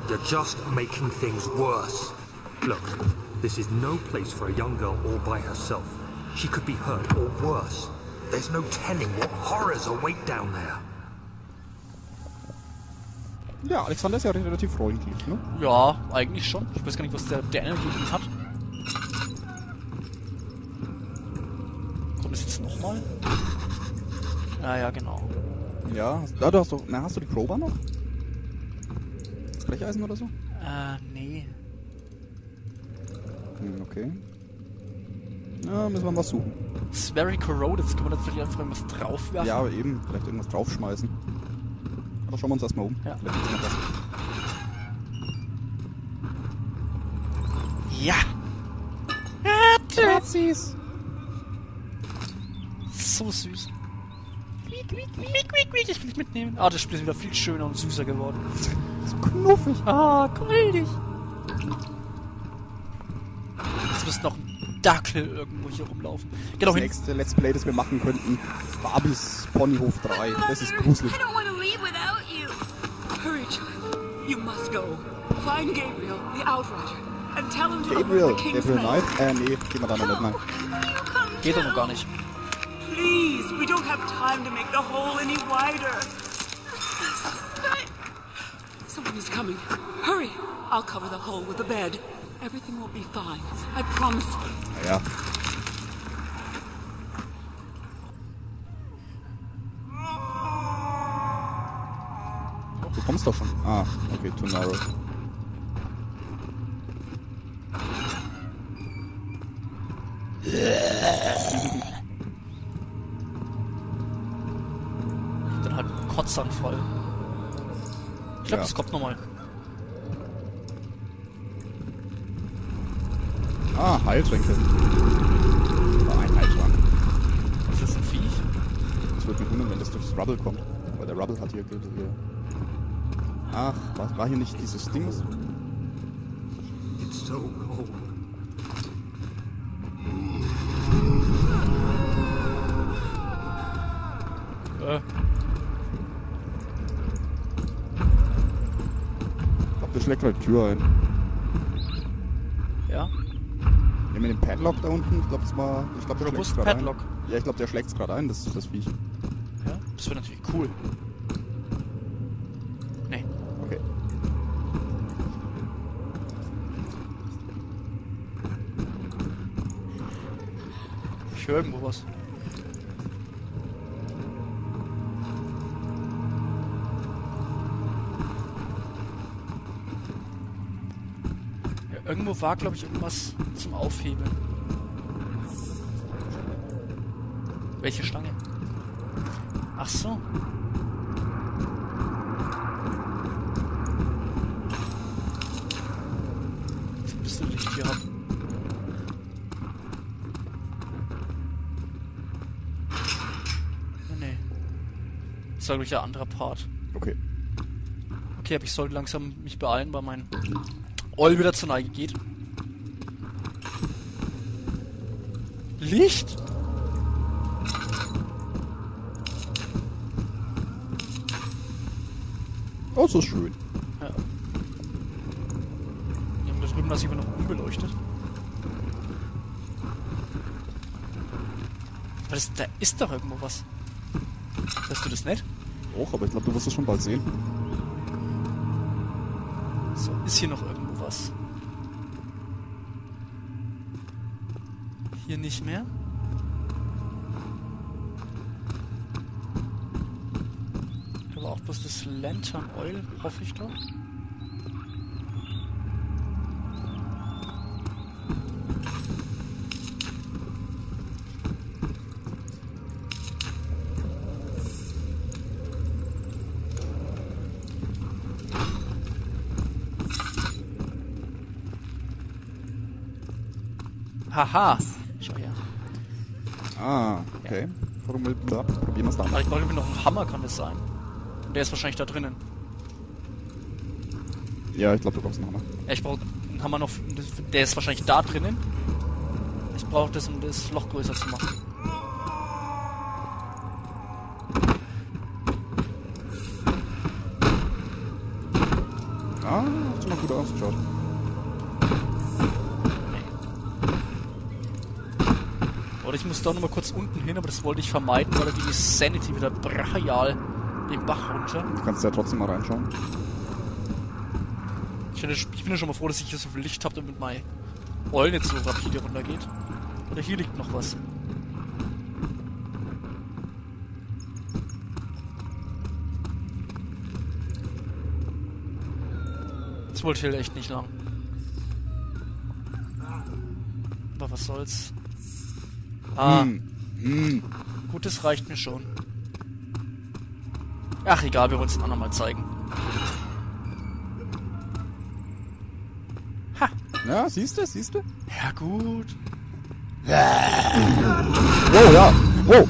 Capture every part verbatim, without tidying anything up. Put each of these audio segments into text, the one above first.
You're just making things worse. Look, this is no place for a young girl all by herself. She could be hurt or worse. There's no telling what horrors await down there. Ja, Alexander ist ja relativ freundlich, ne? Ja, eigentlich schon. Ich weiß gar nicht, was der, der Energy hat. Kommt das jetzt nochmal? Ja, ja, genau. Ja, hast, ja, du hast doch... Na, hast du die Crowbar noch? Das Brecheisen oder so? Äh, nee. Hm, okay. Ja, müssen wir mal suchen. Das ist very corroded. Jetzt können wir da vielleicht einfach irgendwas draufwerfen. Ja, aber eben. Vielleicht irgendwas draufschmeißen. Aber schauen wir uns erstmal um. Ja. Vielleicht gibt's noch was. Ja! Nazis! So süß. Quiek, quiek, quiek, quiek, quiek. Ich will dich mitnehmen. Ah, das Spiel ist wieder viel schöner und süßer geworden. So knuffig. Ah, goldig. Jetzt müsste noch ein Dackel irgendwo hier rumlaufen. Genau Das hin. nächste Let's Play, das wir machen könnten, Barbies Ponyhof drei. Das ist gruselig. I don't want to leave without you. Hurry, child. You must go. Find Gabriel, the Outrider, and tell him to Gabriel, avert the King's Gabriel men. Knight? Äh, nee, gehen wir da noch nicht, nein. No, you come Geht doch too. noch gar nicht. Please, we don't have time to make the hole any wider. Someone is coming. Hurry. I'll cover the hole with the bed. Everything will be fine. I promise you. Naja. Du kommst doch schon. Ah, okay, too narrow. Dann halt ein Kotzanfall. Ich glaube, Ja. das kommt nochmal. Ah, Heiltränke. War ein Heiltrank. Ist das ein Viech? Das würde mich wundern, wenn das durchs Rubble kommt. Weil der Rubble hat hier... hier. Ach, war, war hier nicht dieses Ding? It's so cold. Äh. Ich glaube, der schlägt gerade die Tür ein. Ja? Ja, mit dem Padlock da unten, ich glaube, das war... Ich glaub, der Robust schlägt's grad Padlock. Ein. Ja, ich glaube, der schlägt es gerade ein, das, das Viech. Ja? Das wäre natürlich cool. Nee. Okay. Ich höre irgendwo was. Ja, irgendwo war, glaube ich, irgendwas zum Aufhebeln. Welche Stange? Ach so. Ich ein bisschen Licht hier hab. Nee, nee. Das war, glaube ich, der andere Part. Okay. Okay, aber ich sollte langsam mich beeilen, weil mein Oil wieder zur Neige geht. Licht? Oh, so schön. Ja. Wir haben da drüben das immer noch unbeleuchtet. Aber das, da ist doch irgendwo was. Hörst du das nicht? Auch, aber ich glaube, du wirst es schon bald sehen. So, ist hier noch irgendwo was? Hier nicht mehr? Aber auch bloß das Lantern Oil, hoffe ich doch. Haha! Schau her. Ah, okay. Warum will da? Probieren wir es da Aber mal. ich brauche noch einen Hammer, kann das sein? Und der ist wahrscheinlich da drinnen. Ja, ich glaube, du brauchst einen Hammer. Ja, ich brauche einen Hammer noch. Der ist wahrscheinlich da drinnen. Ich brauche das, um das Loch größer zu machen. Ah, hat schon mal gut ausgeschaut. Oder ich muss da nochmal kurz unten hin, aber das wollte ich vermeiden, weil da ging die Sanity wieder brachial den Bach runter. Du kannst ja trotzdem mal reinschauen. Ich, finde, ich bin ja schon mal froh, dass ich hier so viel Licht habe, damit mein Oil nicht so rapide runtergeht. Oder hier liegt noch was. Das wollte Hill echt nicht lang. Aber was soll's. Ah, Hm. Hm. gut, das reicht mir schon. Ach, egal, wir wollen es ein andermal zeigen. Ha! Ja, siehst du, siehst du? Ja, gut. Oh, ja. Oh.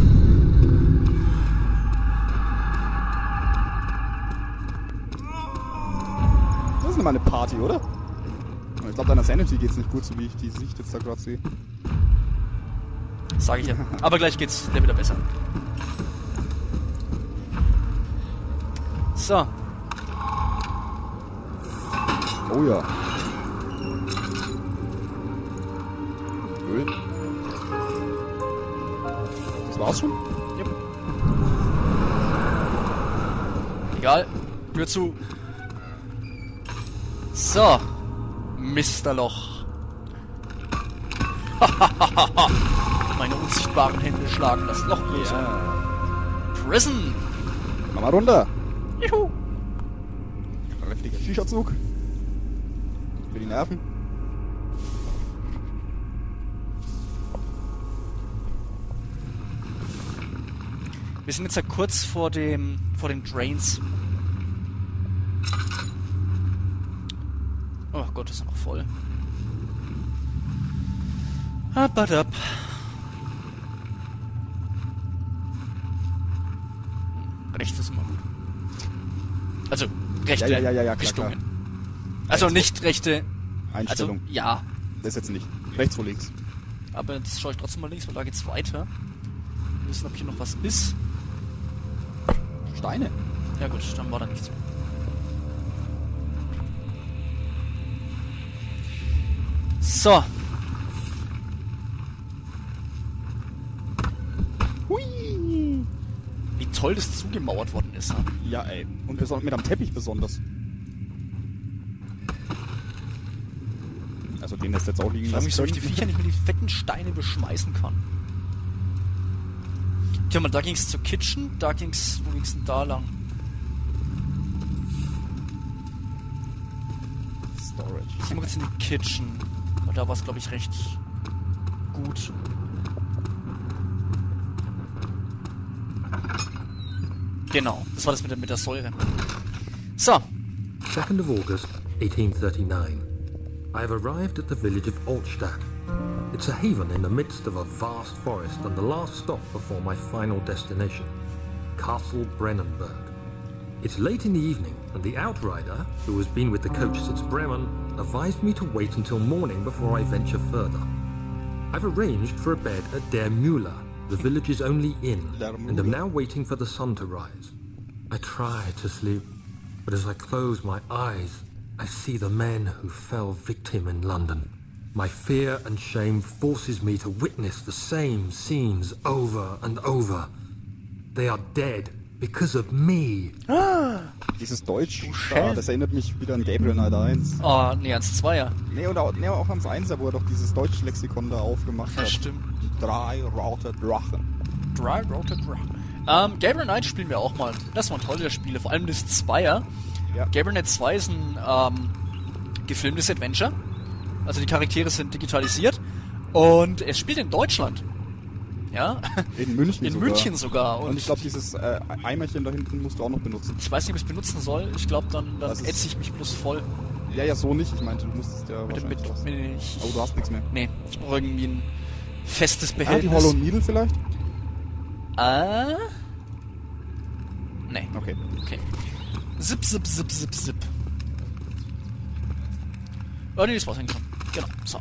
Das ist nochmal eine Party, oder? Ich glaube, deiner Sanity geht's nicht gut, so wie ich die Sicht jetzt da gerade sehe. Sag ich ja. Aber gleich geht's dir wieder besser. So. Oh ja. Cool. Das war's schon? Yep. Egal. Tür zu. So. Mister Loch. Meine unsichtbaren Hände schlagen das Loch größer. Ja. Prison. Mach mal runter. Juhu. Kräftiger Shisha-Zug. Für die Nerven. Wir sind jetzt ja kurz vor dem vor den Drains. Oh Gott, ist er noch voll. Abadab. Rechts ist immer gut. Also, rechte Ja, ja, ja, ja, klar, Richtungen. klar. Also nicht rechte... Einstellung. Also, ja. Das jetzt nicht. Rechts vor links. Aber jetzt schaue ich trotzdem mal links, weil da geht's weiter. Wir wissen, ob hier noch was ist. Steine. Ja gut, dann war da nichts. So. Hui. Wie toll das zugemauert worden ist. Ha? Ja, ey. Und beson- mit am Teppich besonders. Also den lässt jetzt auch liegen Ich frage mich, so, wie ich die können. Viecher nicht mit die fetten Steine beschmeißen kann. Tja, mal, da ging's zur Kitchen, da ging's, wo ging's denn da lang? Storage. Ich geh mal kurz in die Kitchen, weil da war's, glaube ich, recht gut. Genau, das war das mit der, mit der Säure. So, second of August, eighteen thirty-nine. I have arrived at the village of Altstadt. It's a haven in the midst of a vast forest and the last stop before my final destination, Castle Brennenburg. It's late in the evening, and the outrider, who has been with the coach since Bremen, advised me to wait until morning before I venture further. I've arranged for a bed at Der Müller, the village's only inn, Der and am Müller. now waiting for the sun to rise. I try to sleep, but as I close my eyes, I see the men who fell victim in London. My fear and shame forces me to witness the same scenes over and over. They are dead because of me. Dieses Deutsch, da, Scheiße. das erinnert mich wieder an Gabriel Knight eins. oh, nee, ans Zweier. Nee, oder, nee, auch ans Einser, wo er doch dieses Deutsch-Lexikon da aufgemacht Ja, hat. stimmt. Drei rote Drachen. Dry Roted Rock. Ähm, Gabriel Knight spielen wir auch mal. Das waren tolle Spiele, vor allem das Zweier. Ja. Gabriel Knight zwei ist ein ähm, gefilmtes Adventure. Also die Charaktere sind digitalisiert. Und es spielt in Deutschland. Ja? In München In sogar. München sogar. Und ich glaube, dieses äh, Eimerchen da hinten musst du auch noch benutzen. Ich weiß nicht, ob ich es benutzen soll. Ich glaube, dann, dann Das ist- ätze ich mich bloß voll. Ja, ja, so nicht. Ich meinte, du musstest ja Mit, wahrscheinlich mit, was. mit, ich, Oh, du hast nichts mehr. nee, ich brauche irgendwie ein festes Ah, die Behältnis. Hollow Needle vielleicht? Ah? Nee. Okay. Okay. Zip, zip, zip, zip, zip. Oh, nee, das war's eigentlich schon. Genau, so.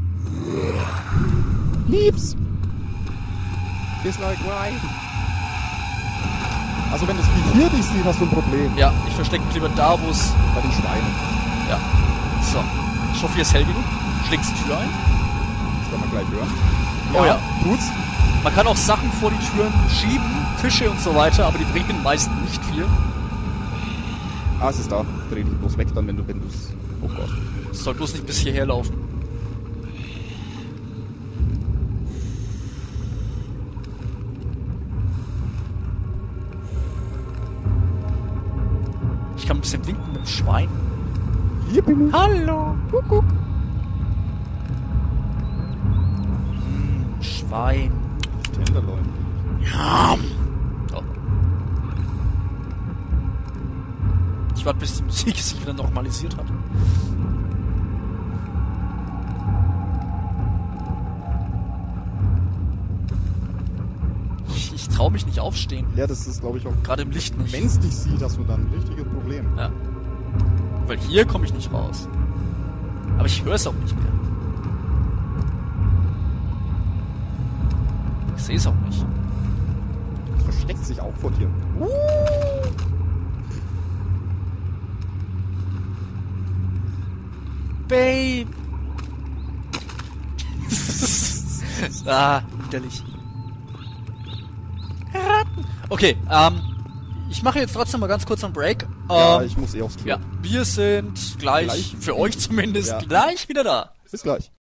Liebs! It's like right. Also wenn das Vieh hier dich sieht, hast du ein Problem. Ja, ich verstecke mich lieber da, wo es... Bei den Schweinen. Ja. So. Ich hoffe, hier ist hell genug. Schlägst die Tür ein? Das werden wir gleich hören. Oh ja. Tut's. Man kann auch Sachen vor die Türen schieben, Tische und so weiter, aber die bringen meist nicht viel. Ah, es ist da. Dreh dich bloß weg dann, wenn du, wenn du's... Oh Gott. Es soll bloß nicht bis hierher laufen. Ich kann ein bisschen winken mit dem Schwein. Hier bin ich. Hallo! Kuckuck. Hm, Schwein. Tenderloin. Ja. So. Ich warte, bis die Musik sich wieder normalisiert hat. Ich, ich traue mich nicht aufstehen. Ja, das ist, glaube ich, auch... Gerade im Licht nicht. Wenn es dich sieht, hast du dann ein richtiges Problem. Ja. Weil hier komme ich nicht raus. Aber ich höre es auch nicht mehr. Ich sehe es auch nicht. Es versteckt sich auch vor dir. Uh. Babe. Ah, widerlich. Ratten. Okay, ähm, ich mache jetzt trotzdem mal ganz kurz einen Break. Ja, Ähm, ich muss eh aufs Klo. ja, wir sind gleich, Gleich. für euch zumindest, Ja. gleich wieder da. Bis gleich.